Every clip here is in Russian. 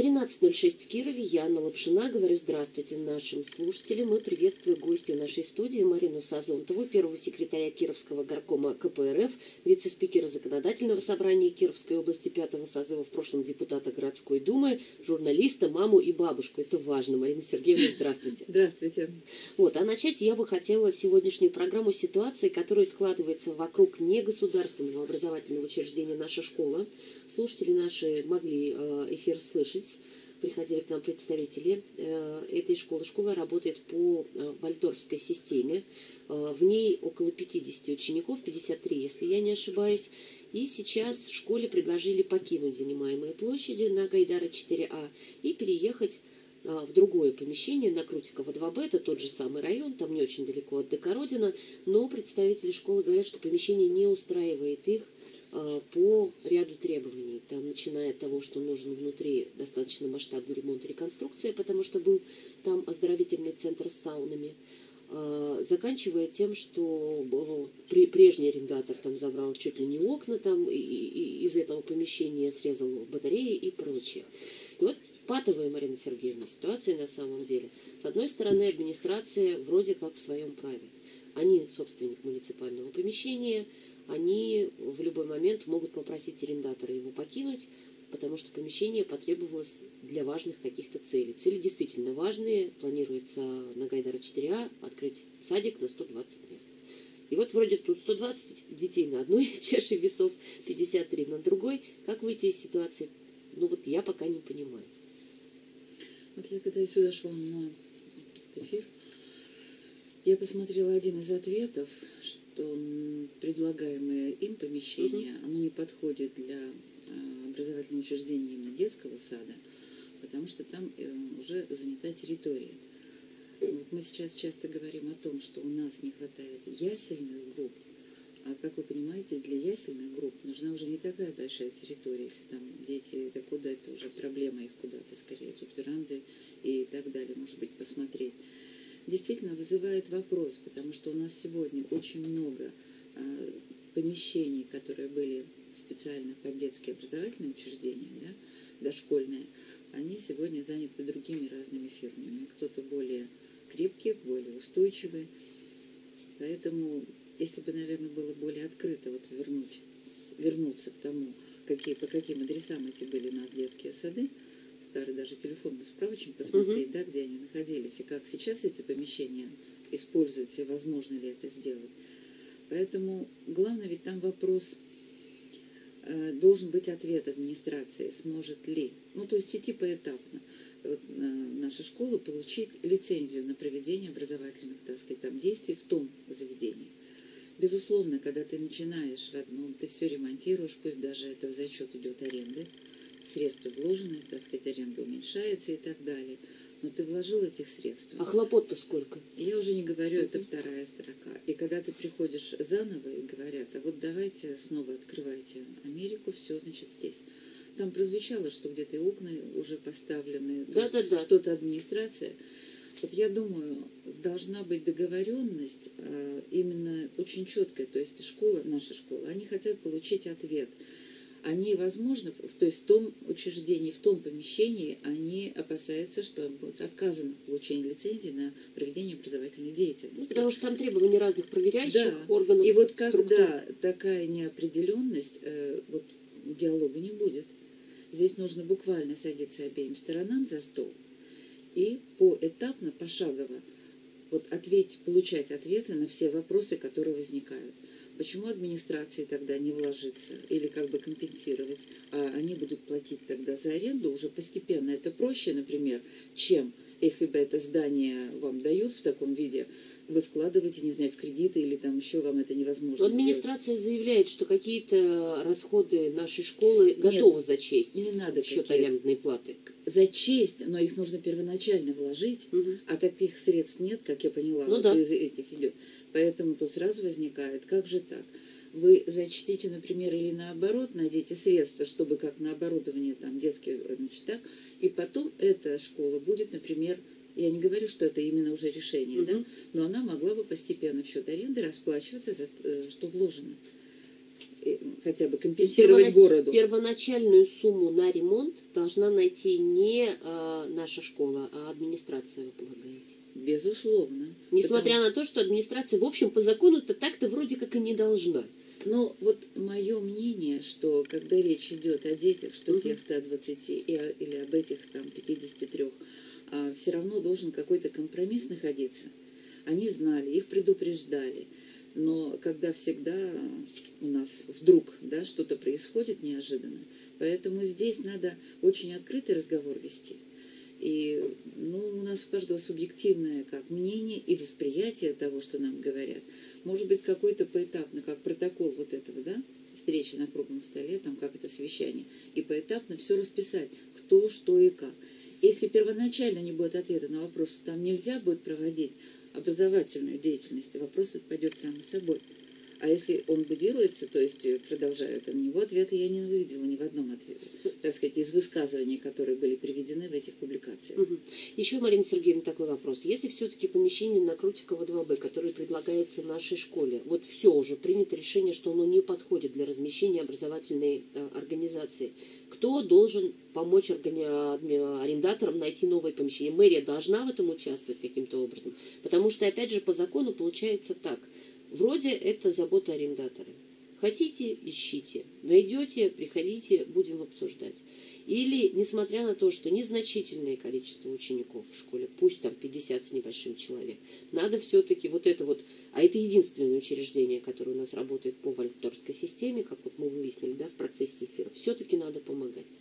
13:06 в Кирове. Я, Анна Лапшина, говорю здравствуйте нашим слушателям и приветствую гостью нашей студии Марину Сазонтову, первого секретаря Кировского горкома КПРФ, вице-спикера Законодательного собрания Кировской области 5-го созыва, в прошлом депутата городской думы, журналиста, маму и бабушку. Это важно. Марина Сергеевна, здравствуйте. Здравствуйте. А начать я бы хотела сегодняшнюю программу ситуации, которая складывается вокруг негосударственного образовательного учреждения «Наша школа». Слушатели наши могли эфир слышать. Приходили к нам представители этой школы. Школа работает по вальдорфской системе. В ней около 50 учеников, 53, если я не ошибаюсь. И сейчас школе предложили покинуть занимаемые площади на Гайдара 4А и переехать в другое помещение на Крутикова 2Б. Это тот же самый район, там не очень далеко от ДК Родина. Но представители школы говорят, что помещение не устраивает их по ряду требований. Там, начиная от того, что нужен внутри достаточно масштабный ремонт и реконструкция, потому что был там оздоровительный центр с саунами, заканчивая тем, что прежний арендатор там забрал чуть ли не окна там, и из этого помещения срезал батареи и прочее. И вот патовая, Марина Сергеевна, ситуация на самом деле. С одной стороны, администрация вроде как в своем праве. Они собственник муниципального помещения, они в любой момент могут попросить арендатора его покинуть, потому что помещение потребовалось для важных каких-то целей. Цели действительно важные. Планируется на Гайдара 4А открыть садик на 120 мест. И вот вроде тут 120 детей на одной чаше весов, 53 на другой. Как выйти из ситуации? Я пока не понимаю. Вот я когда сюда шла на этот эфир, я посмотрела один из ответов, что предлагаемое им помещение, оно не подходит для образовательного учреждения именно детского сада, потому что там уже занята территория. Вот мы сейчас часто говорим о том, что у нас не хватает ясельных групп, а, как вы понимаете, для ясельных групп нужна уже не такая большая территория. Если там дети, это куда, это уже проблема их куда-то скорее, тут веранды и так далее, может быть, посмотреть. Действительно вызывает вопрос, потому что у нас сегодня очень много помещений, которые были специально под детские образовательные учреждения, да, дошкольные, они сегодня заняты другими разными фирмами. Кто-то более крепкий, более устойчивый. Поэтому, если бы, наверное, было более открыто вернуться к тому, по каким адресам эти были у нас детские сады, старый даже телефонный справочник посмотреть, да, где они находились, и как сейчас эти помещения используются, и возможно ли это сделать. Поэтому главное, ведь там вопрос, должен быть ответ администрации, сможет ли, то есть идти поэтапно. Вот, наша школа получить лицензию на проведение образовательных, так сказать, там, действий в том заведении. Безусловно, когда ты начинаешь в одном, ты все ремонтируешь, пусть даже это в зачет идет аренды, средства вложены, так сказать, аренда уменьшается и так далее. Но ты вложил этих средств. А хлопот-то сколько? Я уже не говорю, это вторая строка. И когда ты приходишь заново и говорят, а вот давайте снова открывайте Америку, все, значит, здесь. Там прозвучало, что где-то и окна уже поставлены, что-то администрация. Вот я думаю, должна быть договоренность именно очень четкая. То есть школа, наша школа, они хотят получить ответ. Они, возможно, то есть в том учреждении, в том помещении, они опасаются, что будет отказано получение лицензии на проведение образовательной деятельности. Потому что там требования разных проверяющих органов. И вот когда такая неопределенность, вот диалога не будет. Здесь нужно буквально садиться обеим сторонам за стол и поэтапно, пошагово получать ответы на все вопросы, которые возникают. Почему администрации тогда не вложиться или компенсировать, а они будут платить тогда за аренду уже постепенно? Это проще, например, чем если бы это здание вам дают в таком виде, вы вкладываете, не знаю, в кредиты или там еще вам это невозможно сделать. Администрация заявляет, что какие-то расходы нашей школы готовы зачесть. Не надо в счет арендной платы. Зачесть, но их нужно первоначально вложить, а таких средств нет, как я поняла, из этих идет. Поэтому тут сразу возникает, как же так? Вы зачтите, например, или наоборот, найдите средства, чтобы как на оборудование там детские, так, и потом эта школа будет, например, я не говорю, что это именно уже решение, да, но она могла бы постепенно в счет аренды расплачиваться за что вложено. хотя бы компенсировать городу. Первоначальную сумму на ремонт должна найти не наша школа, а администрация, вы полагаете? Безусловно. Несмотря на то, что администрация, в общем, по закону-то так-то вроде как и не должна. Но вот мое мнение, что когда речь идет о детях, что тех 120 или об этих там 53, все равно должен какой-то компромисс находиться. Они знали, их предупреждали. Но когда всегда у нас вдруг, да, что-то происходит неожиданно, поэтому здесь надо очень открытый разговор вести. И у нас у каждого субъективное как мнение и восприятие того, что нам говорят. Может быть, какой-то поэтапно, как протокол вот этого, да, встречи на круглом столе, там как это совещание, и поэтапно все расписать, кто, что и как. Если первоначально не будет ответа на вопрос, что там нельзя будет проводить образовательную деятельность, вопрос отпадет сам собой. А если он будируется, то есть продолжают, на него ответа я не увидела ни в одном ответе, так сказать, из высказываний, которые были приведены в этих публикациях. Еще, Марина Сергеевна, такой вопрос. Если все-таки помещение на Крутикова 2Б, которое предлагается нашей школе, вот все уже принято решение, что оно не подходит для размещения образовательной организации, кто должен помочь арендаторам найти новое помещение? Мэрия должна в этом участвовать каким-то образом? Потому что, опять же, по закону получается так. Вроде это забота арендатора. Хотите – ищите. Найдете – приходите, будем обсуждать. Или, несмотря на то, что незначительное количество учеников в школе, пусть там 50 с небольшим человек, надо все-таки вот это вот, а это единственное учреждение, которое у нас работает по вальдорфской системе, как вот мы выяснили, да, в процессе эфира, все-таки надо помогать.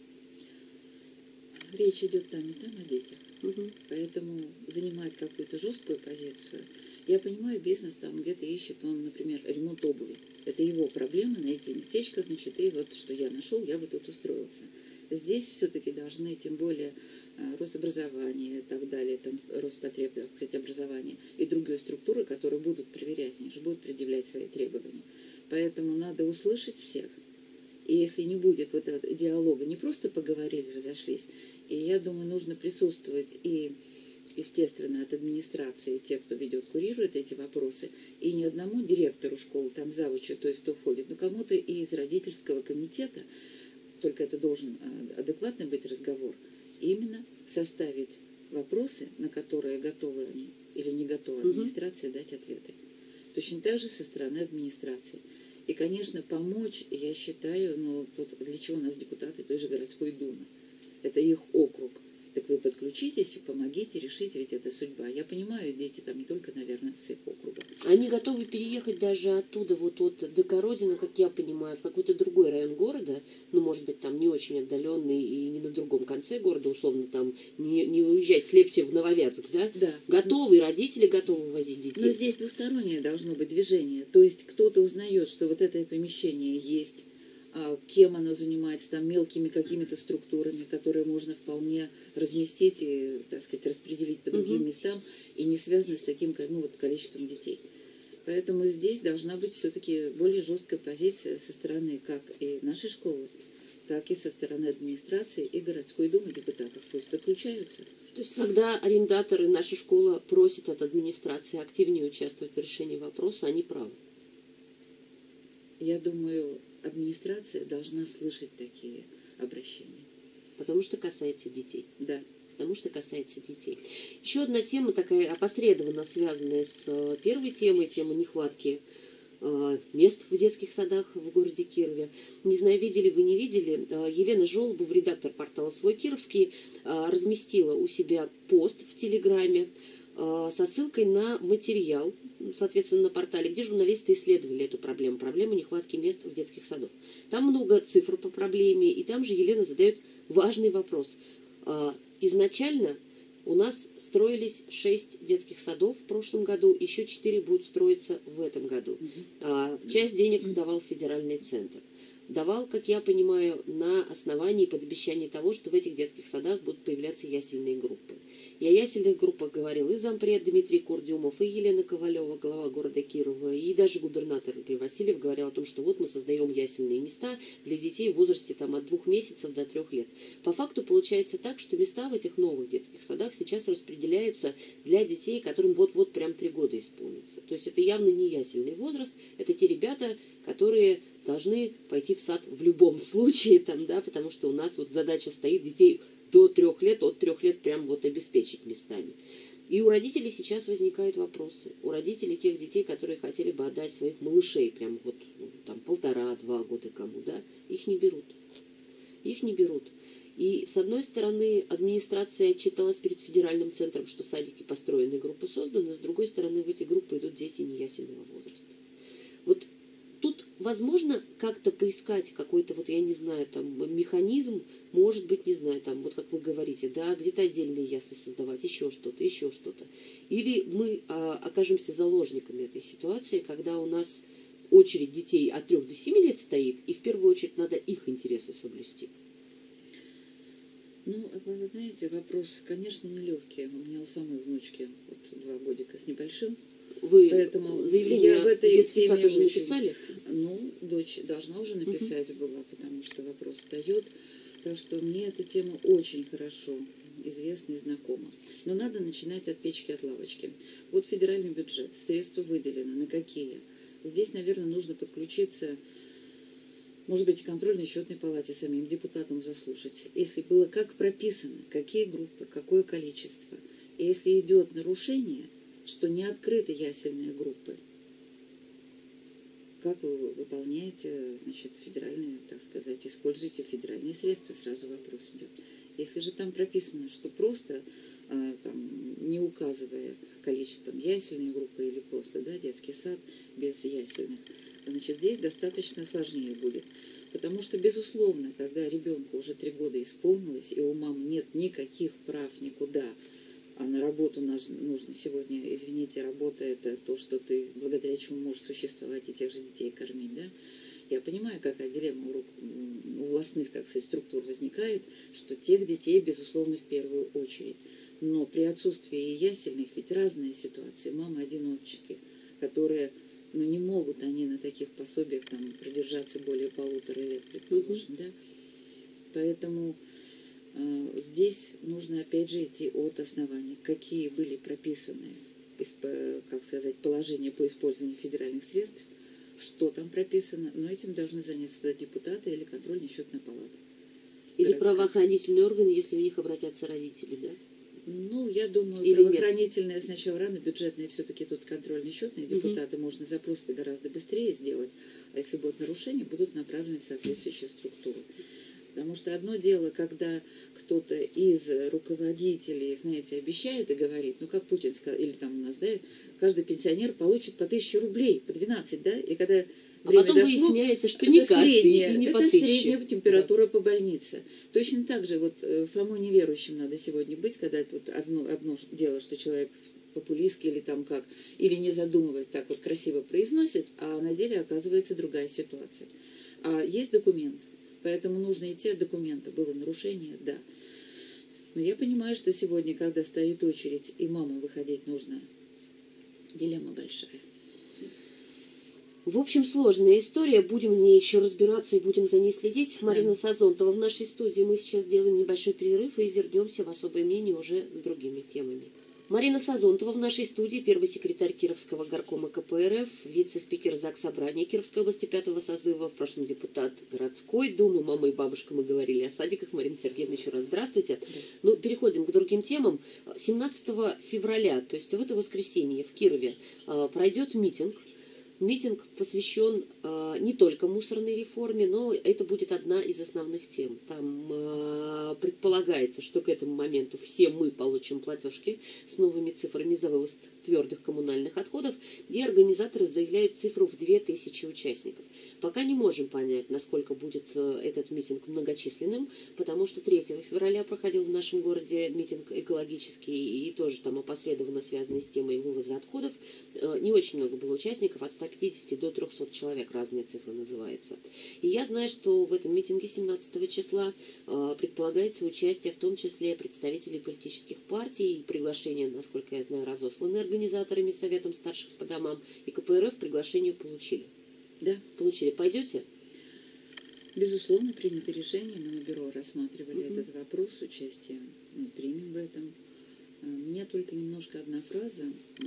Речь идет там и там о детях. Поэтому занимать какую-то жесткую позицию. Я понимаю, бизнес там где-то ищет, он, например, ремонт обуви. Это его проблема, найти местечко, значит, и вот что я нашел, я бы тут устроился. Здесь все-таки должны, тем более Рособразование и так далее, там, Роспотреб, кстати, образование и другие структуры, которые будут проверять, они же будут предъявлять свои требования. Поэтому надо услышать всех. И если не будет вот этого диалога, не просто поговорили, разошлись, и я думаю, нужно присутствовать и, естественно, от администрации, те, кто ведет, курирует эти вопросы, и не одному директору школы, там завучу, то есть кто входит, но кому-то и из родительского комитета, только это должен адекватный быть разговор, именно составить вопросы, на которые готовы они или не готовы администрация дать ответы. Точно так же со стороны администрации. И, конечно, помочь, я считаю, тут для чего у нас депутаты той же городской думы. Это их округ. Так вы подключитесь и помогите, решите, ведь это судьба. Я понимаю, дети там не только, наверное, с их округа. Они готовы переехать даже оттуда, вот от Докородина, как я понимаю, в какой-то другой район города, может быть, там не очень отдаленный и не на другом конце города, условно, там не уезжать с Лепсия в Нововятск, да? Да. Готовы, родители готовы возить детей. Но здесь двустороннее должно быть движение. То есть кто-то узнает, что вот это помещение есть, кем оно занимается, там мелкими какими-то структурами, которые можно вполне разместить и, так сказать, распределить по другим местам, и не связаны с таким количеством детей. Поэтому здесь должна быть все-таки более жесткая позиция со стороны как и нашей школы, так и со стороны администрации и городской думы депутатов. Пусть подключаются. То есть, когда арендаторы, наша школа просит от администрации активнее участвовать в решении вопроса, они правы. Я думаю, администрация должна слышать такие обращения. Потому что касается детей. Да. Потому что касается детей. Еще одна тема, такая опосредованно связанная с первой темой, тема нехватки мест в детских садах в городе Кирове. Не знаю, видели вы, не видели, Елена Жолобова, редактор портала «Свой Кировский», разместила у себя пост в Телеграме со ссылкой на материал, соответственно, на портале, где журналисты исследовали эту проблему нехватки мест в детских садах. Там много цифр по проблеме, и там же Елена задает важный вопрос. Изначально у нас строились 6 детских садов в прошлом году, еще 4 будут строиться в этом году. Часть денег давал федеральный центр. Давал, как я понимаю, на основании под обещание того, что в этих детских садах будут появляться ясельные группы. И о ясельных группах говорил и зампред Дмитрий Курдюмов, и Елена Ковалева, глава города Кирова, и даже губернатор Игорь Васильев говорил о том, что вот мы создаем ясельные места для детей в возрасте от 2 месяцев до 3 лет. По факту получается так, что места в этих новых детских садах сейчас распределяются для детей, которым вот-вот прям 3 года исполнится. То есть это явно не ясельный возраст, это те ребята, которые должны пойти в сад в любом случае, там, да, потому что у нас вот задача стоит детей до 3 лет, от 3 лет прям вот обеспечить местами. И у родителей сейчас возникают вопросы. У родителей тех детей, которые хотели бы отдать своих малышей, прям вот там 1,5-2 года кому, да, их не берут. Их не берут. И с одной стороны, администрация отчиталась перед федеральным центром, что садики построены, группы созданы, с другой стороны, в эти группы идут дети неясельного возраста. Вот тут возможно как-то поискать какой-то, вот я не знаю, там, механизм, может быть, не знаю, там, вот как вы говорите, да, где-то отдельные ясли создавать, еще что-то, еще что-то. Или мы окажемся заложниками этой ситуации, когда у нас очередь детей от 3 до 7 лет стоит, и в первую очередь надо их интересы соблюсти. Ну, вы знаете, вопрос, конечно, нелегкий. У меня у самой внучки вот 2 годика с небольшим. Вы Поэтому заявление в этой детский сад теме уже написали? Ну, дочь должна уже написать была, потому что вопрос встает. Так что мне эта тема очень хорошо известна и знакома. Но надо начинать от печки, от лавочки. Вот федеральный бюджет, средства выделены, на какие? Здесь, наверное, нужно подключиться, может быть, контрольно-счетной палате, самим депутатам заслушать. Если было как прописано, какие группы, какое количество. И если идет нарушение, что не открыты ясельные группы, как вы выполняете, значит, федеральные, так сказать, используете федеральные средства, сразу вопрос идет. Если же там прописано, что просто, там, не указывая количеством ясельной группы или просто, да, детский сад без ясельных, значит, здесь достаточно сложнее будет. Потому что, безусловно, когда ребенку уже 3 года исполнилось, и у мам нет никаких прав никуда, а на работу нужно сегодня, извините, работа – это то, что ты, благодаря чему можешь существовать и тех же детей кормить, да? Я понимаю, какая дилемма у властных, так сказать, структур возникает, что тех детей, безусловно, в первую очередь. Но при отсутствии ясельных ведь разные ситуации. Мамы-одиночки, которые, ну, не могут они на таких пособиях там продержаться более 1,5 лет, предположим, да? Поэтому здесь нужно опять же идти от оснований, какие были прописаны, как сказать, положения по использованию федеральных средств, что там прописано, но этим должны заняться депутаты или контрольно-счетная палата. Или правоохранительные органы, если в них обратятся родители, да? Ну, я думаю, или правоохранительные сначала рано, бюджетные все-таки тут контрольно-счетные, депутаты можно запросы гораздо быстрее сделать, а если будут нарушения, будут направлены в соответствующие структуры. Потому что одно дело, когда кто-то из руководителей, знаете, обещает и говорит, ну, как Путин сказал, или там у нас, да, каждый пенсионер получит по 1000 рублей, по 12, да, и когда время потом дошло, выясняется, что не каждый, средняя, и не по это 1000. средняя температура по больнице. Точно так же вот Фому неверующим надо сегодня быть, когда это вот одно дело, что человек популистский или там как, или не задумываясь так вот красиво произносит, а на деле оказывается другая ситуация. А есть документ. Поэтому нужно идти от документа. Было нарушение? Да. Но я понимаю, что сегодня, когда стоит очередь, и мамам выходить нужно, дилемма большая. В общем, сложная история. Будем в ней еще разбираться и будем за ней следить. Да. Марина Сазонтова в нашей студии. Мы сейчас сделаем небольшой перерыв и вернемся в особое мнение уже с другими темами. Марина Сазонтова в нашей студии, первый секретарь Кировского горкома КПРФ, вице-спикер Заксобрания Кировской области 5-го созыва, в прошлом депутат городской думы. Мама и бабушка, мы говорили о садиках. Марина Сергеевна, еще раз здравствуйте. Ну, переходим к другим темам. 17 февраля, то есть в это воскресенье в Кирове, пройдет митинг. Митинг посвящен не только мусорной реформе, но это будет одна из основных тем. Там предполагается, что к этому моменту все мы получим платежки с новыми цифрами за вывоз твердых коммунальных отходов, и организаторы заявляют цифру в 2000 участников. Пока не можем понять, насколько будет этот митинг многочисленным, потому что 3 февраля проходил в нашем городе митинг экологический, и тоже там опосредованно связанный с темой вывоза отходов. Не очень много было участников, от 150 до 300 человек, разные цифры называются. И я знаю, что в этом митинге 17 числа предполагается участие в том числе представителей политических партий, и приглашение, насколько я знаю, разосланы организаторами, советом старших по домам, и КПРФ приглашение получили. Да. Получили. Пойдете? Безусловно, принято решение. Мы на бюро рассматривали этот вопрос с участием. Мы примем в этом. Меня только немножко одна фраза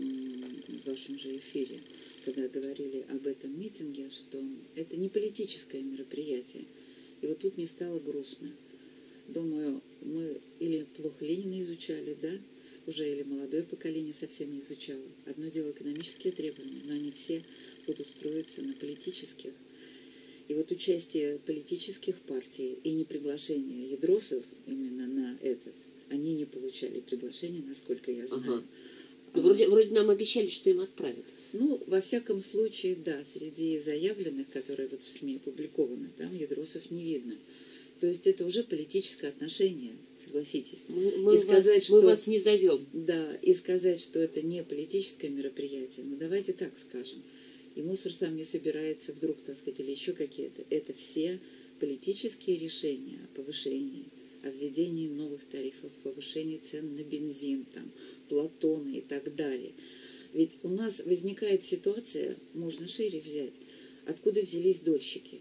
в вашем же эфире, когда говорили об этом митинге, что это не политическое мероприятие. И вот тут мне стало грустно. Думаю, мы или плохо Ленина изучали, да, уже, или молодое поколение совсем не изучало. Одно дело экономические требования, но они все будут строиться на политических. И вот участие политических партий и не приглашение ядросов именно на этот, они не получали приглашения, насколько я знаю. Ага. Вроде нам обещали, что им отправят. Ну, во всяком случае, да, среди заявленных, которые вот в СМИ опубликованы, там ядросов не видно. То есть это уже политическое отношение, согласитесь. Мы вас не зовем. Да, и сказать, что это не политическое мероприятие, ну давайте так скажем. И мусор сам не собирается вдруг, так сказать, или еще какие-то. Это все политические решения о повышении, о введении новых тарифов, повышении цен на бензин, там, Платона и так далее. Ведь у нас возникает ситуация, можно шире взять, откуда взялись дольщики?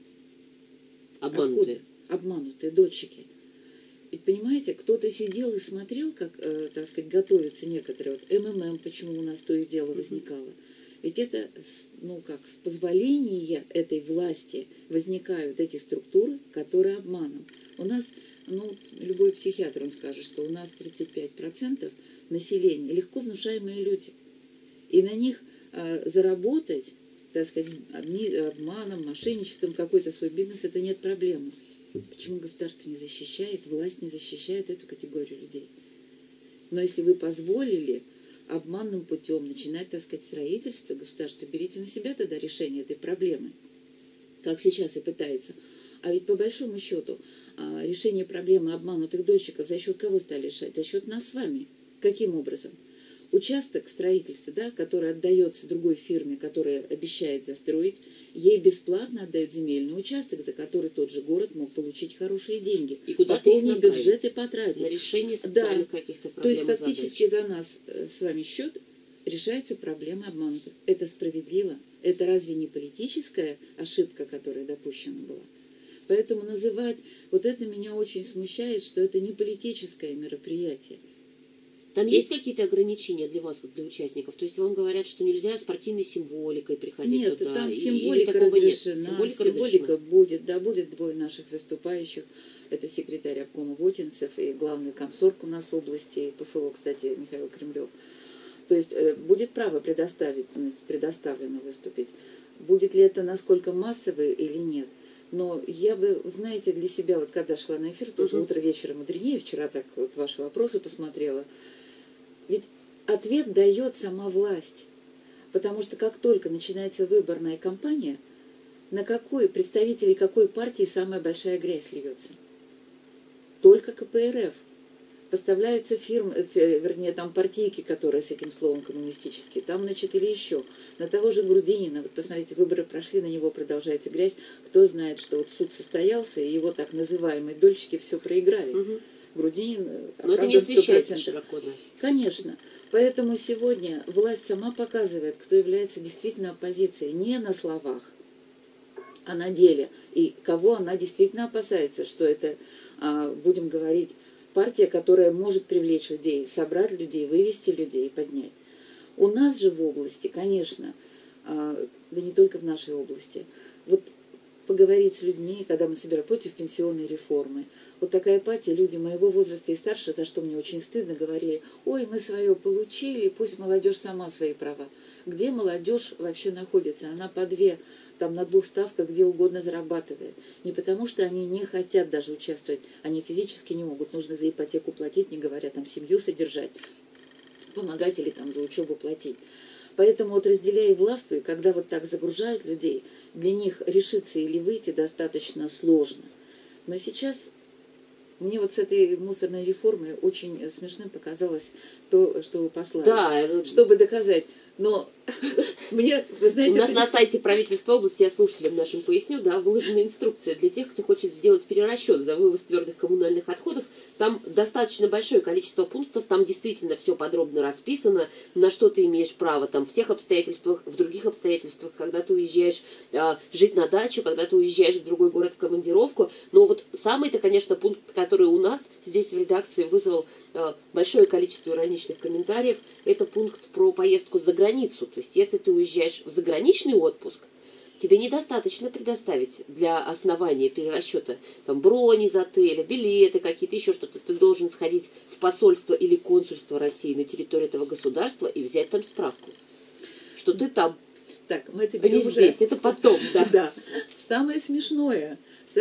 Обманутые. Обманутые дольщики. Ведь, понимаете, кто-то сидел и смотрел, как, так сказать, готовятся некоторые. Вот МММ, почему у нас то и дело возникало. Ведь это, ну как, с позволения этой власти возникают эти структуры, которые обманом. У нас, ну, любой психиатр, он скажет, что у нас 35% населения легко внушаемые люди. И на них заработать, так сказать, обманом, мошенничеством, какой-то свой бизнес, это нет проблемы. Почему государство не защищает, власть не защищает эту категорию людей? Но если вы позволили обманным путем начинать, так сказать, строительство государства, берите на себя тогда решение этой проблемы, как сейчас и пытается. А ведь по большому счету решение проблемы обманутых дольщиков за счет кого стали решать? За счет нас с вами. Каким образом? Участок строительства, да, который отдается другой фирме, которая обещает достроить, ей бесплатно отдают земельный участок, за который тот же город мог получить хорошие деньги. И пополнить бюджет и потратить. На решение социальных каких-то проблем. То есть фактически за нас с вами счет решаются проблемы обманутых. Это справедливо. Это разве не политическая ошибка, которая допущена была? Поэтому называть, вот это меня очень смущает, что это не политическое мероприятие. Там есть какие-то ограничения для вас, как для участников? То есть вам говорят, что нельзя спортивной символикой приходить нет, туда? Нет, там символика разрешена. Символика будет, да, будет двое наших выступающих. Это секретарь обкома Вотинцев и главный комсорг у нас области, ПФО, кстати, Михаил Кремлев. То есть будет право предоставлено выступить. Будет ли это насколько массовый или нет? Но я бы, знаете, для себя, вот когда шла на эфир, тоже утро вечера мудренее, вчера так вот ваши вопросы посмотрела, ведь ответ дает сама власть. Потому что как только начинается выборная кампания, на какой представителей какой партии самая большая грязь льется? Только КПРФ. Поставляются фирмы, вернее, там партийки, которые с этим словом коммунистические, там, значит, или еще. На того же Грудинина, вот посмотрите, выборы прошли, на него продолжается грязь. Кто знает, что вот суд состоялся, и его так называемые дольщики все проиграли. Грудинин но это не освещается широко, да? Конечно. Поэтому сегодня власть сама показывает, кто является действительно оппозицией. Не на словах, а на деле. И кого она действительно опасается, что это, будем говорить, партия, которая может привлечь людей, собрать людей, вывести людей и поднять. У нас же в области, конечно, да не только в нашей области, вот поговорить с людьми, когда мы собираем против пенсионной реформы, вот такая апатия, люди моего возраста и старше, за что мне очень стыдно, говорили, ой, мы свое получили, пусть молодежь сама свои права. Где молодежь вообще находится? Она по две, там на двух ставках, где угодно зарабатывает. Не потому, что они не хотят даже участвовать, они физически не могут, нужно за ипотеку платить, не говоря там семью содержать, помогать или там за учебу платить. Поэтому вот разделяя и властвуя, когда вот так загружают людей, для них решиться или выйти достаточно сложно. Но сейчас мне вот с этой мусорной реформой очень смешным показалось то, что вы послали. Да. Чтобы доказать. Но мне, вы знаете... У нас на сайте правительства области, я слушателям нашим поясню, да, выложена инструкция для тех, кто хочет сделать перерасчет за вывоз твердых коммунальных отходов. Там достаточно большое количество пунктов, там действительно все подробно расписано, на что ты имеешь право там в тех обстоятельствах, в других обстоятельствах, когда ты уезжаешь жить на дачу, когда ты уезжаешь в другой город в командировку. Но вот самый-то, конечно, пункт, который у нас здесь в редакции вызвал большое количество ироничных комментариев, это пункт про поездку за границу. То есть, если ты уезжаешь в заграничный отпуск, тебе недостаточно предоставить для основания перерасчета там, брони из отеля, билеты какие-то, еще что-то. Ты должен сходить в посольство или консульство России на территории этого государства и взять там справку, что ты там. Так, мы это берем не здесь, это потом, да. Да. Самое смешное,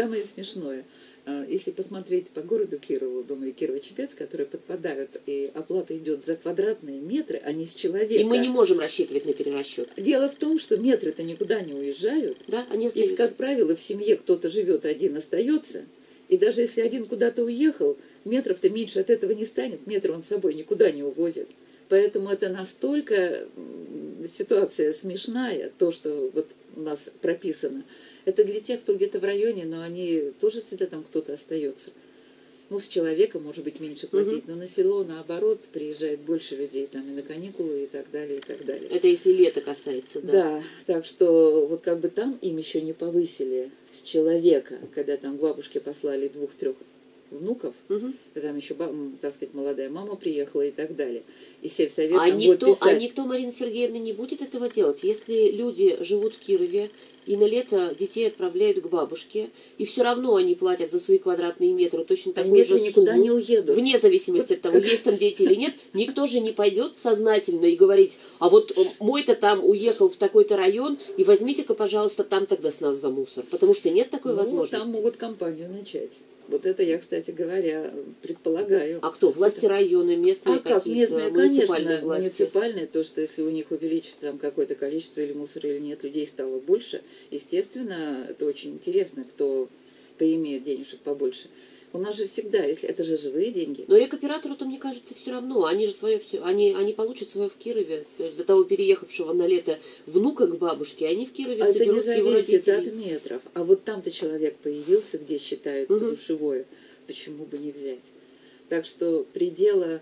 если посмотреть по городу Кирову, думаю, Кирово-Чепецк, которые подпадают, и оплата идет за квадратные метры, а не с человека. И мы не можем рассчитывать на перерасчет. Дело в том, что метры-то никуда не уезжают. Да, они остаются. И, как правило, в семье кто-то живет, один остается. И даже если один куда-то уехал, метров-то меньше от этого не станет. Метр он с собой никуда не увозит. Поэтому это настолько ситуация смешная, то, что вот у нас прописано. Это для тех, кто где-то в районе, но они тоже всегда там кто-то остается. Ну, с человека, может быть, меньше платить, но на село, наоборот, приезжает больше людей, там, и на каникулы, и так далее, и так далее. Это если лето касается, да? Да, так что вот как бы там им еще не повысили с человека, когда там к бабушке послали 2-3 внуков, там еще, так сказать, молодая мама приехала и так далее. И сельсовет нам будет писать. А никто, Марина Сергеевна, не будет этого делать. Если люди живут в Кирове и на лето детей отправляют к бабушке, и все равно они платят за свои квадратные метры точно такую же сумму, никуда не уедут. Вне зависимости от того, есть там дети или нет, никто же не пойдет сознательно и говорить, а вот мой-то там уехал в такой-то район, и возьмите-ка, пожалуйста, там тогда с нас за мусор. Потому что нет такой возможности. Там могут компанию начать. Вот это я, кстати говоря, предполагаю. А кто? Власти района, местные какие-то? Как местные, муниципальные конечно, власти? Муниципальные, то, что если у них увеличится там какое-то количество или мусора, или нет, людей стало больше, естественно, это очень интересно, кто поимеет денежек побольше. У нас же всегда, если это же живые деньги. Но рекоператору-то, мне кажется, все равно. Они же свое все, они получат свое в Кирове. То есть до того переехавшего на лето внука к бабушке, они в Кирове соберут его родителей. Это не зависит от метров. А вот там-то человек появился, где считают подушевое. Почему бы не взять? Так что предела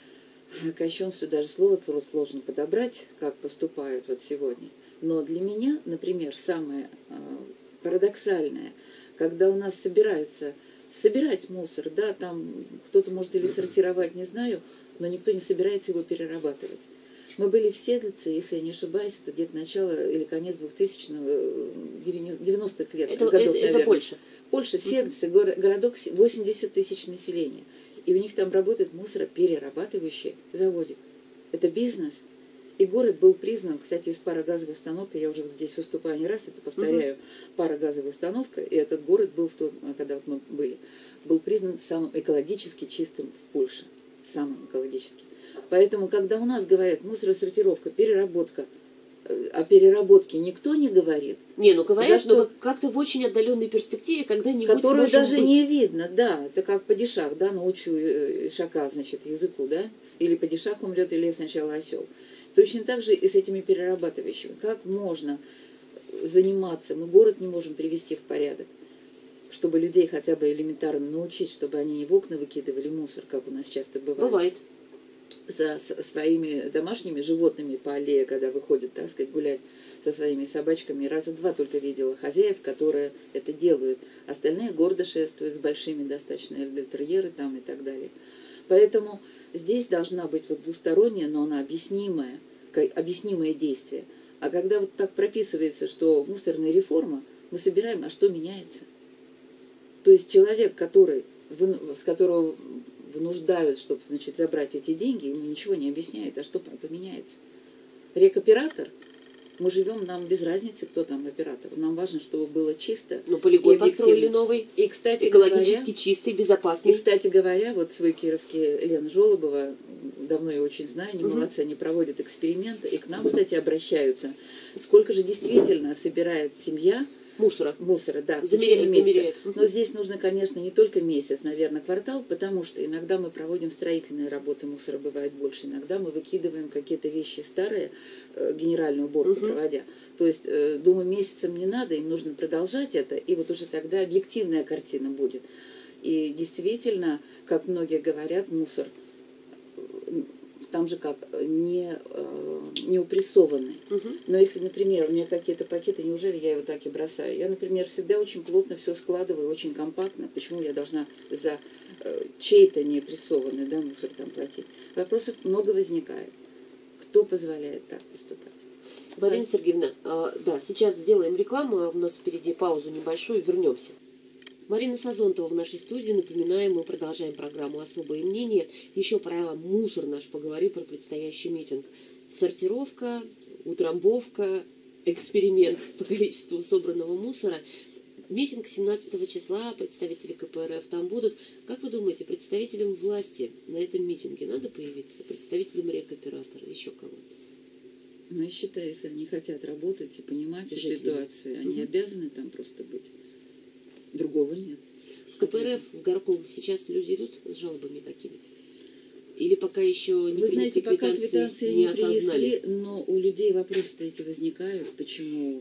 кощунству даже слово сложно подобрать, как поступают вот сегодня. Но для меня, например, самое парадоксальное, когда у нас собирать мусор, да, там кто-то может или сортировать, не знаю, но никто не собирается его перерабатывать. Мы были в Седлице, если я не ошибаюсь, это где-то начало или конец 90-х лет, годов, наверное. Это Польша. Польша, Седлице, городок 80 тысяч населения. И у них там работает мусороперерабатывающий заводик. Это бизнес. И город был признан, кстати, из парогазовой установки, я уже вот здесь выступаю не раз, это повторяю, парогазовая установка, и этот город был, когда вот мы были, был признан самым экологически чистым в Польше. Самым экологически. Поэтому, когда у нас говорят мусоросортировка, переработка, о переработке никто не говорит. Не, ну говорят, но как-то в очень отдаленной перспективе, когда-нибудь которую даже не видно, да. Это как падишах, да, научу ишака, значит, языку, да. Или падишах умрет, или сначала осел. Точно так же и с этими перерабатывающими. Как можно заниматься? Мы город не можем привести в порядок, чтобы людей хотя бы элементарно научить, чтобы они не в окна выкидывали мусор, как у нас часто бывает. Бывает. За своими домашними животными по аллее, когда выходят, так сказать, гулять со своими собачками. Раза 2 только видела хозяев, которые это делают. Остальные гордо шествуют с большими достаточно эльтерьеры там и так далее. Поэтому здесь должна быть вот двусторонняя, но она объяснимое действие. А когда вот так прописывается, что мусорная реформа, мы собираем, а что меняется? То есть человек, с которого вынуждают, чтобы, значит, забрать эти деньги, ему ничего не объясняет, а что поменяется? Рекоператор, мы живем, нам без разницы, кто там оператор. Нам важно, чтобы было чисто. Но полигон построили новый, и, кстати экологически говоря, чистый, безопасный. И, кстати говоря, вот свой кировский Лена Жолобова, давно ее очень знаю, они молодцы, они проводят эксперименты, и к нам, кстати, обращаются. Сколько же действительно собирает семья мусора, да, в течение месяца. Но здесь нужно, конечно, не только месяц, наверное, квартал, потому что иногда мы проводим строительные работы, мусора бывает больше, иногда мы выкидываем какие-то вещи старые, генеральную уборку проводя. То есть, думаю, месяцем не надо, им нужно продолжать это, и вот уже тогда объективная картина будет. И действительно, как многие говорят, мусор там же как, не упрессованы. Но если, например, у меня какие-то пакеты, неужели я его так и бросаю? Я, например, всегда очень плотно все складываю, очень компактно. Почему я должна за чей-то не прессованный, да, мусор там платить? Вопросов много возникает. Кто позволяет так поступать? Марина Сергеевна, да, сейчас сделаем рекламу, а у нас впереди паузу небольшую, вернемся. Марина Сазонтова в нашей студии. Напоминаем, мы продолжаем программу «Особое мнение». Еще про мусор наш поговорим, про предстоящий митинг. Сортировка, утрамбовка, эксперимент по количеству собранного мусора. Митинг 17 числа, представители КПРФ там будут. Как вы думаете, представителям власти на этом митинге надо появиться? Представителям рекоператора, еще кого-то? Ну, я считаю, если они хотят работать и понимать ситуацию, они обязаны там просто быть. Другого нет. В КПРФ, в горком сейчас люди идут с жалобами какими-то? Или пока еще не Вы знаете, пока квитанции не осознали? принесли, но у людей вопросы-то эти возникают, почему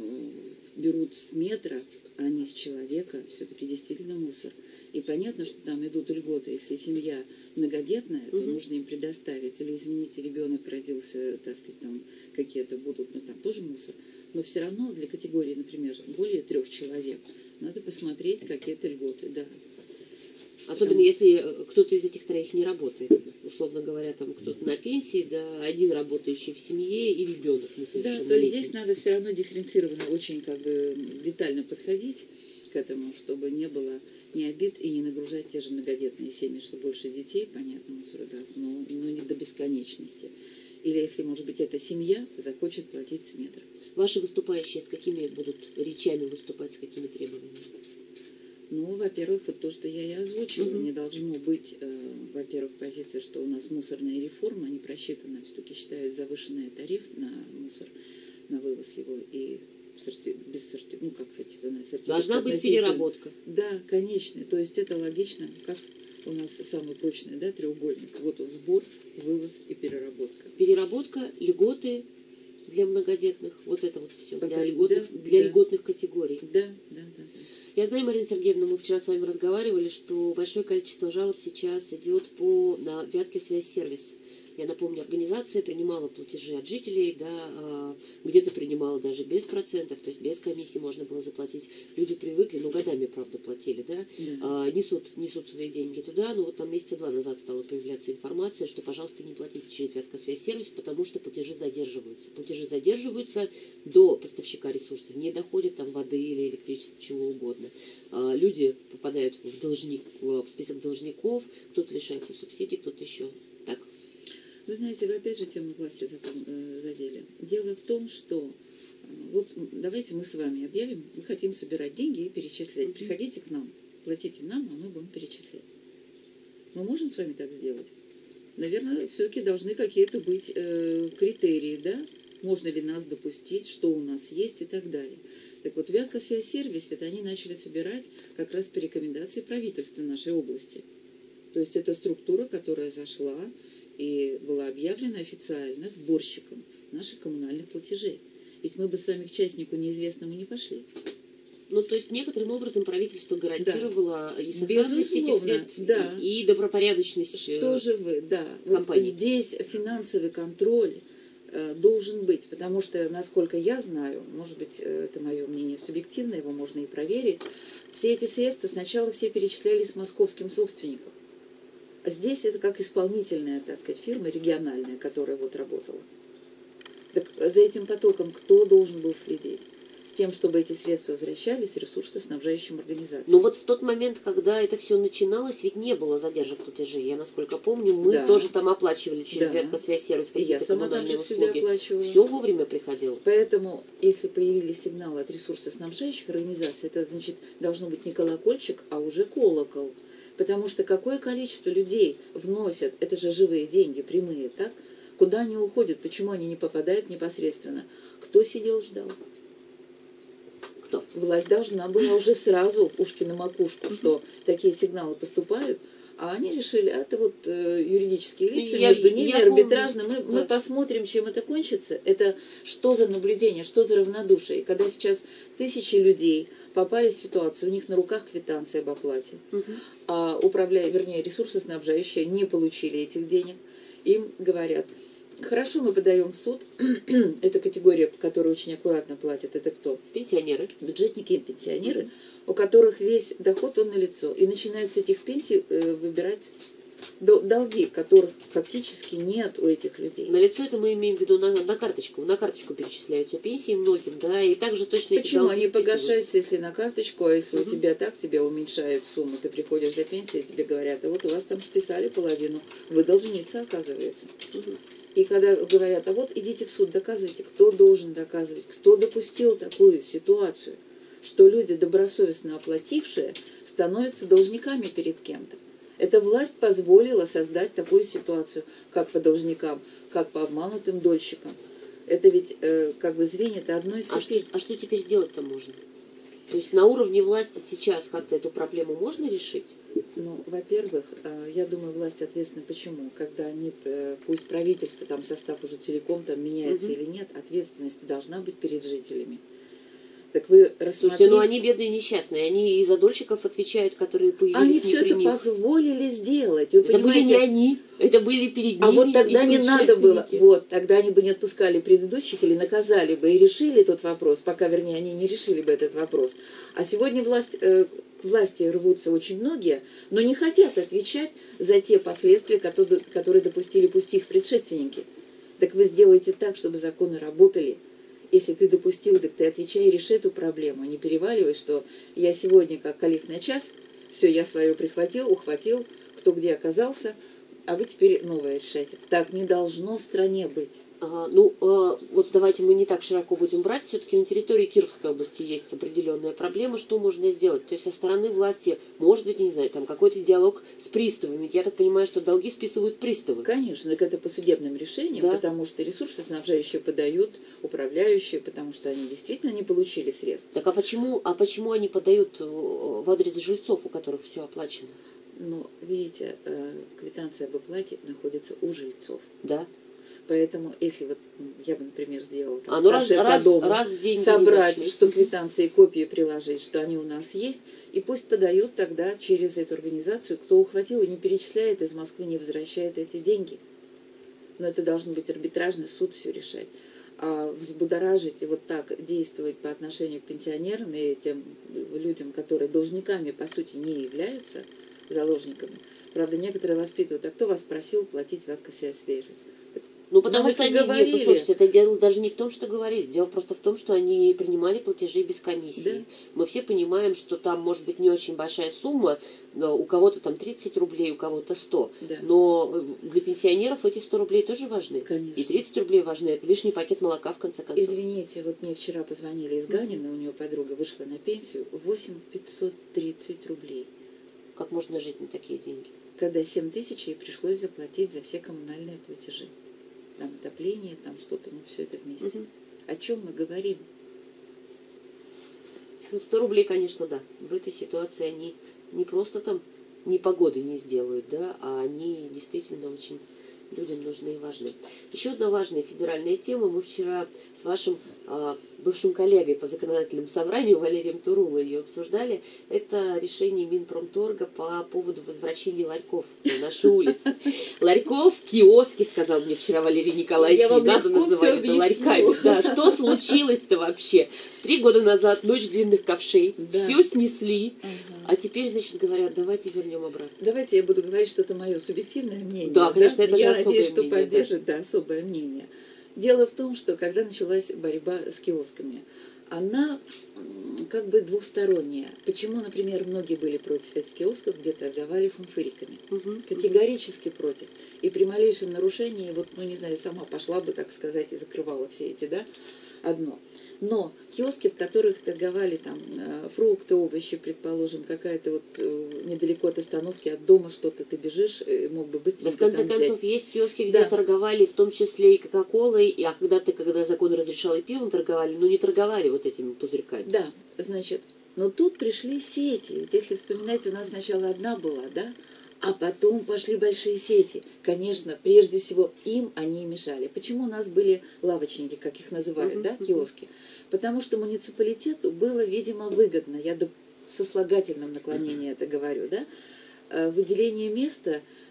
берут с метра, а не с человека, все-таки действительно мусор. И понятно, что там идут льготы. Если семья многодетная, то нужно им предоставить. Или, извините, ребенок родился, так сказать, там какие-то будут, ну там тоже мусор. Но все равно для категории, например, более 3 человек, надо посмотреть какие-то льготы, да. Особенно если кто-то из этих 3 не работает. Условно говоря, там кто-то на пенсии, да, один работающий в семье и ребенок несовершеннолетний. Да, то есть здесь надо все равно дифференцированно, очень как бы детально подходить к этому, чтобы не было ни обид и не нагружать те же многодетные семьи, что больше детей, понятно, мусора, да, но не до бесконечности. Или если, может быть, эта семья захочет платить с метра. Ваши выступающие с какими будут речами выступать, с какими требованиями? Ну, во-первых, вот то, что я и озвучила, не должно быть, во-первых, позиция, что у нас мусорная реформа не просчитана, все-таки считают завышенный тариф на мусор, на вывоз его и ну, как, кстати, должна быть переработка. Да, конечно. То есть это логично, как у нас самый прочный, да, треугольник. Вот он, сбор, вывоз и переработка. Переработка, льготы для многодетных, вот это вот все, для льготных категорий. Да. Я знаю, Марина Сергеевна, мы вчера с вами разговаривали, что большое количество жалоб сейчас идет на Вятке связь-сервис. Я напомню, организация принимала платежи от жителей, да, где-то принимала даже без процентов, то есть без комиссии можно было заплатить. Люди привыкли, ну, годами, правда, платили, да, несут свои деньги туда, но вот там месяца 2 назад стала появляться информация, что, пожалуйста, не платите через Вятка связь-сервис, потому что платежи задерживаются. Платежи задерживаются до поставщика ресурсов, не доходят там воды или электричества, чего угодно. Люди попадают в список должников, кто-то лишается субсидий, кто-то еще. Так? Вы знаете, вы опять же тему власти задели. Дело в том, что вот давайте мы с вами объявим, мы хотим собирать деньги и перечислять. Приходите к нам, платите нам, а мы будем перечислять. Мы можем с вами так сделать? Наверное, все-таки должны какие-то быть критерии, да? Можно ли нас допустить, что у нас есть и так далее. Так вот, Вятка связь-сервис, это они начали собирать как раз по рекомендации правительства нашей области. То есть это структура, которая зашла и была объявлена официально сборщиком наших коммунальных платежей. Ведь мы бы с вами к частнику неизвестному не пошли. Ну, то есть некоторым образом правительство гарантировало и сохранность этих средств, и добропорядочность Что же вы, компании. Вот здесь финансовый контроль должен быть, потому что, насколько я знаю, может быть, это мое мнение субъективное, его можно и проверить, все эти средства сначала все перечислялись московским собственникам. А здесь это как исполнительная, так сказать, фирма региональная, которая вот работала. Так за этим потоком кто должен был следить? С тем, чтобы эти средства возвращались ресурсоснабжающим организациям. Но вот в тот момент, когда это все начиналось, ведь не было задержек платежей. Я, насколько помню, мы тоже там оплачивали через Вятка связь-сервис какие-то коммунальные услуги. Все вовремя приходило. Поэтому, если появились сигналы от ресурсоснабжающих организаций, это значит, должно быть не колокольчик, а уже колокол. Потому что какое количество людей вносят, это же живые деньги, прямые, так? Куда они уходят, почему они не попадают непосредственно? Кто сидел, ждал? Кто? Власть должна была уже сразу, ушки на макушку, что такие сигналы поступают, а они решили, это вот юридические лица, между ними арбитражно, мы посмотрим, чем это кончится. Это что за наблюдение, что за равнодушие. И когда сейчас тысячи людей попали в ситуацию, у них на руках квитанции об оплате, а ресурсоснабжающие не получили этих денег. им говорят: хорошо, мы подаем в суд. Это категория, которая очень аккуратно платит. Это кто? Пенсионеры. Бюджетники и пенсионеры, у которых весь доход он налицо. И начинают с этих пенсий выбирать долги, которых фактически нет у этих людей. На лицо это мы имеем в виду на карточку. На карточку перечисляются пенсии многим, да, и также точно эти Почему долги они списываются. погашаются, если на карточку, а если у тебя так, тебя уменьшают сумму, ты приходишь за пенсией, тебе говорят: а вот у вас там списали половину, вы должница, оказывается. И когда говорят: а вот идите в суд, доказывайте, кто должен доказывать, кто допустил такую ситуацию, что люди, добросовестно оплатившие, становятся должниками перед кем-то. Эта власть позволила создать такую ситуацию, как по должникам, как по обманутым дольщикам. Это ведь как бы звенья-то одной цепи. А что теперь сделать-то можно? То есть на уровне власти сейчас как-то эту проблему можно решить? Ну, во-первых, я думаю, власть ответственна. Почему? Когда они, пусть правительство, там состав уже целиком там меняется или нет, ответственность должна быть перед жителями. Так вы рассмотрите... Слушайте, ну они бедные и несчастные, они и за дольщиков отвечают, которые появились они не все при это них. позволили сделать. Вы Это были понимаете? не они, это были перед ними. А вот тогда не надо было, предшественники. вот, тогда они бы не отпускали предыдущих или наказали бы и решили тот вопрос, пока, вернее, они не решили бы этот вопрос. А сегодня к власти рвутся очень многие, но не хотят отвечать за те последствия, которые допустили пусть их предшественники. Так вы сделаете так, чтобы законы работали. Если ты допустил, так ты отвечай и реши эту проблему. Не переваливай, что я сегодня, как калиф на час, все, я свое прихватил, ухватил, кто где оказался, а вы теперь новое решайте. Так не должно в стране быть. Вот давайте мы не так широко будем брать. Все-таки на территории Кировской области есть определенная проблема. Что можно сделать? То есть со стороны власти, может быть, не знаю, там какой-то диалог с приставами. Я так понимаю, что долги списывают приставы. Конечно, так это по судебным решениям, Да. потому что ресурсоснабжающие подают, управляющие, потому что они действительно не получили средств. Так а почему они подают в адрес жильцов, у которых все оплачено? Ну, видите, квитанция об оплате находится у жильцов. Да. Поэтому, если вот я бы, например, сделала там, раз по дому, деньги собрать, не дошли. что квитанции, копии приложить, что они у нас есть, и пусть подают тогда через эту организацию, кто ухватил и не перечисляет из Москвы, не возвращает эти деньги. Но это должен быть арбитражный суд все решать. А взбудоражить и вот так действовать по отношению к пенсионерам и тем людям, которые должниками, по сути, не являются заложниками. Правда, некоторые воспитывают: а кто вас просил платить ваткосвязь? Ну, потому Нам что это они, говорили. нет, слушайте, это дело даже не в том, что говорили. Дело просто в том, что они принимали платежи без комиссии. Да. Мы все понимаем, что там может быть не очень большая сумма, но у кого-то там 30 рублей, у кого-то 100. Да. Но для пенсионеров эти 100 рублей тоже важны. Конечно. И 30 рублей важны. Это лишний пакет молока, в конце концов. Извините, вот мне вчера позвонили из Ганина, у нее подруга вышла на пенсию, 8530 рублей. Как можно жить на такие деньги? Когда 7000 ей пришлось заплатить за все коммунальные платежи. Там отопление, там что-то, ну все это вместе. О чем мы говорим? 100 рублей, конечно, да. В этой ситуации они не просто там непогоды не сделают, да, а они действительно очень людям нужны и важны. Еще одна важная федеральная тема. Мы вчера с вашим бывшим коллегой по законодательному собранию Валерием Турумой ее обсуждали. Это решение Минпромторга по поводу возвращения ларьков на нашу улицу. Ларьков, киоски, сказал мне вчера Валерий Николаевич, не надо называть это ларьками. Да, что случилось-то вообще? 3 года назад ночь длинных ковшей, все снесли, а теперь, значит, говорят, давайте вернем обратно. Давайте я буду говорить что-то мое субъективное мнение. Да, конечно, это же я особое надеюсь, что мнение, поддержит особое мнение. Дело в том, что когда началась борьба с киосками, она как бы двухсторонняя. Почему, например, многие были против этих киосков, где торговали фунфыриками? Категорически против. И при малейшем нарушении, вот, ну не знаю, сама пошла бы, так сказать, и закрывала все эти, да, одно. Но киоски, в которых торговали там фрукты, овощи, предположим, какая-то вот недалеко от остановки, от дома что-то ты бежишь, мог бы быстренько Да, в конце там концов, взять. есть киоски, где торговали в том числе и кока-колой, а когда закон разрешал и пивом торговали, но не торговали вот этими пузырьками. Да, значит, но тут пришли сети. Ведь если вспоминать, у нас сначала одна была, да? А потом пошли большие сети. Конечно, прежде всего им они мешали. Почему у нас были лавочники, как их называют, да, киоски? Потому что муниципалитету было, видимо, выгодно, я сослагательном наклонении это говорю, да, выделение места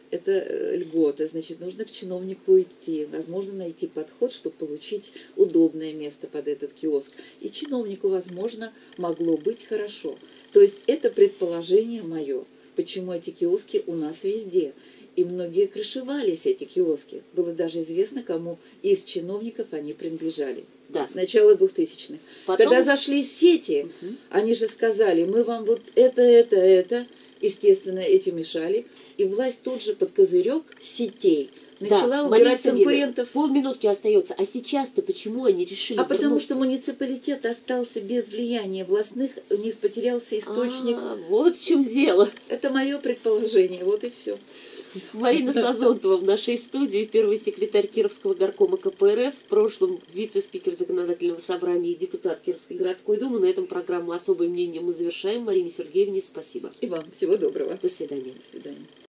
это льгота, значит, нужно к чиновнику идти, возможно, найти подход, чтобы получить удобное место под этот киоск. И чиновнику, возможно, могло быть хорошо. То есть это предположение мое, почему эти киоски у нас везде. И многие крышевались, эти киоски. Было даже известно, кому из чиновников они принадлежали. Да. Начало 2000-х. Потом... Когда зашли сети, они же сказали, мы вам вот это. Естественно, эти мешали. И власть тут же под козырек сетей начала убирать конкурентов. Полминутки остается. А сейчас-то почему они решили вернуться? Потому что муниципалитет остался без влияния властных, у них потерялся источник. Вот в чем дело. Это мое предположение, вот и все. Марина Сазонтова в нашей студии, первый секретарь Кировского горкома КПРФ, в прошлом вице-спикер Законодательного собрания и депутат Кировской городской думы. На этом программу «Особое мнение» мы завершаем. Марине Сергеевне спасибо. И вам всего доброго. До свидания. До свидания.